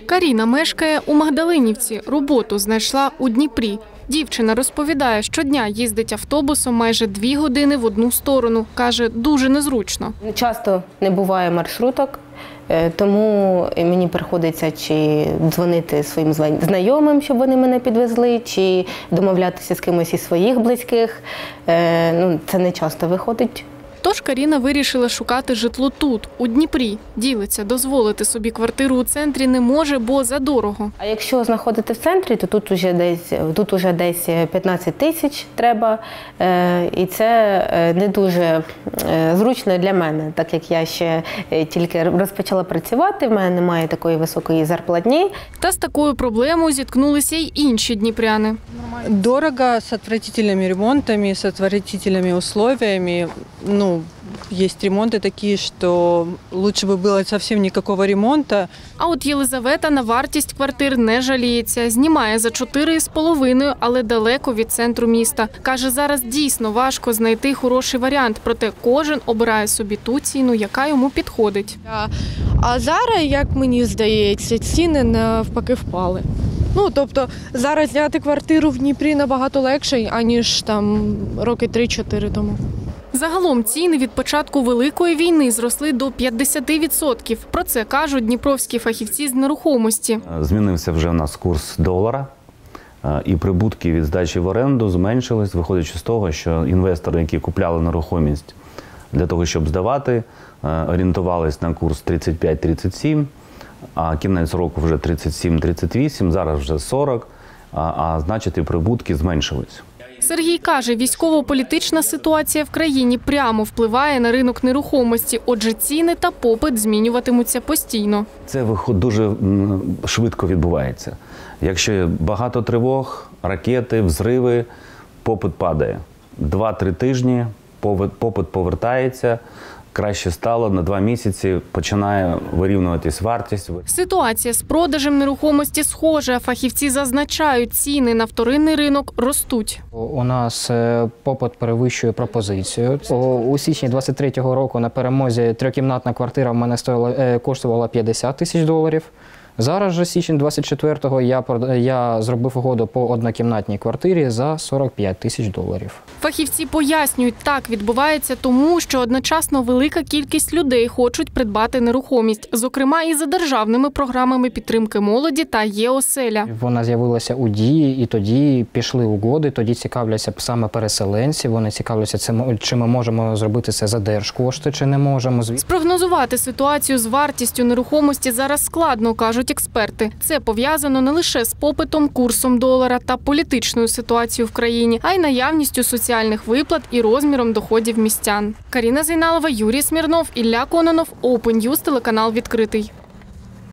Каріна мешкає у Магдалинівці, роботу знайшла у Дніпрі. Дівчина розповідає, щодня їздить автобусом майже 2 години в одну сторону. Каже, дуже незручно. Часто не буває маршруток, тому мені приходиться чи дзвонити своїм знайомим, щоб вони мене підвезли, чи домовлятися з кимось із своїх близьких. Це не часто виходить. Тож Каріна вирішила шукати житло тут, у Дніпрі. Ділиться, дозволити собі квартиру у центрі не може, бо задорого. А якщо знаходити в центрі, то тут уже десь 15 тисяч треба. І це не дуже зручно для мене, так як я ще тільки розпочала працювати, в мене немає такої високої зарплатні. Та з такою проблемою зіткнулися й інші дніпряни. Дорого, с отвратительными ремонтами, с отвратительными условиями. Есть ремонты такие, что лучше бы было совсем никакого ремонта. А от Єлизавета на вартість квартир не жаліється. Знімає за 4,5, але далеко від центру міста. Каже, зараз дійсно важко знайти хороший варіант, проте кожен обирає собі ту ціну, яка йому підходить. А зараз, як мені здається, ціни навпаки впали. Тобто зараз зняти квартиру в Дніпрі набагато легше, аніж там роки 3-4 тому. Загалом ціни від початку Великої війни зросли до 50%. Про це кажуть дніпровські фахівці з нерухомості. Змінився вже у нас курс долара, і прибутки від здачі в оренду зменшились, виходячи з того, що інвестори, які купляли нерухомість для того, щоб здавати, орієнтувались на курс 35-37, а кінець року вже 37-38, зараз вже 40, а значить і прибутки зменшились. Сергій каже, військово-політична ситуація в країні прямо впливає на ринок нерухомості, отже ціни та попит змінюватимуться постійно. Це дуже швидко відбувається. Якщо багато тривог, ракети, взриви, попит падає. 2-3 тижні попит повертається. Краще стало, на 2 місяці починає вирівнюватись вартість. Ситуація з продажем нерухомості схожа. Фахівці зазначають, ціни на вторинний ринок ростуть. У нас попит перевищує пропозицію. У січні 23-го року на Перемозі 3-кімнатна квартира в мене коштувала $50 000. Зараз же, січень 24-го, я зробив угоду по однокімнатній квартирі за $45 000. Фахівці пояснюють, так відбувається тому, що одночасно велика кількість людей хочуть придбати нерухомість, зокрема і за державними програмами підтримки молоді та «Є-оселя». Вона з'явилася у дії, і тоді пішли угоди, тоді цікавляться саме переселенці, вони цікавляться, чи ми можемо зробити це за держкошти, чи не можемо. Спрогнозувати ситуацію з вартістю нерухомості зараз складно, кажуть експерти. Це пов'язано не лише з попитом, курсом долара та політичною ситуацією в країні, а й наявністю соціальних виплат і розміром доходів містян. Каріна Зейналова, Юрій Смірнов, Ілля Кононов, Open News, телеканал «Відкритий».